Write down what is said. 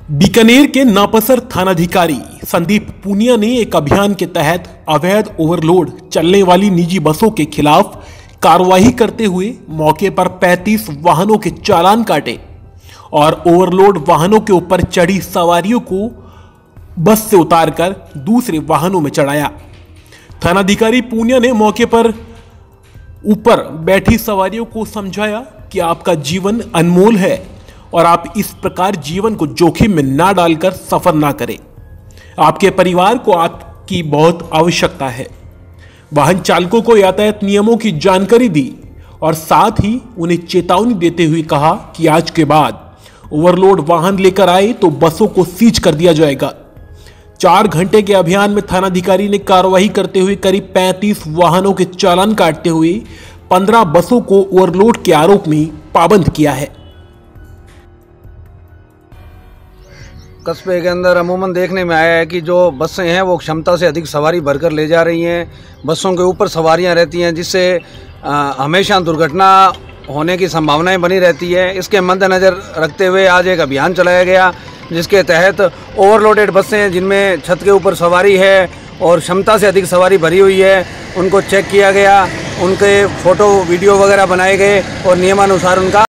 बीकानेर के नापसर थानाधिकारी संदीप पूनिया ने एक अभियान के तहत अवैध ओवरलोड चलने वाली निजी बसों के खिलाफ कार्रवाई करते हुए मौके पर 35 वाहनों के चालान काटे और ओवरलोड वाहनों के ऊपर चढ़ी सवारियों को बस से उतारकर दूसरे वाहनों में चढ़ाया। थानाधिकारी पूनिया ने मौके पर ऊपर बैठी सवारियों को समझाया कि आपका जीवन अनमोल है और आप इस प्रकार जीवन को जोखिम में ना डालकर सफर ना करें। आपके परिवार को आपकी बहुत आवश्यकता है। वाहन चालकों को यातायात नियमों की जानकारी दी और साथ ही उन्हें चेतावनी देते हुए कहा कि आज के बाद ओवरलोड वाहन लेकर आए तो बसों को सीज कर दिया जाएगा। 4 घंटे के अभियान में थानाधिकारी ने कार्रवाई करते हुए करीब 35 वाहनों के चालान काटते हुए 15 बसों को ओवरलोड के आरोप में पाबंद किया है। कस्बे के अंदर अमूमन देखने में आया है कि जो बसें हैं वो क्षमता से अधिक सवारी भरकर ले जा रही हैं। बसों के ऊपर सवारियां रहती हैं जिससे हमेशा दुर्घटना होने की संभावनाएं बनी रहती है। इसके मद्देनज़र रखते हुए आज एक अभियान चलाया गया जिसके तहत ओवरलोडेड बसें जिनमें छत के ऊपर सवारी है और क्षमता से अधिक सवारी भरी हुई है उनको चेक किया गया, उनके फ़ोटो वीडियो वगैरह बनाए गए और नियमानुसार उनका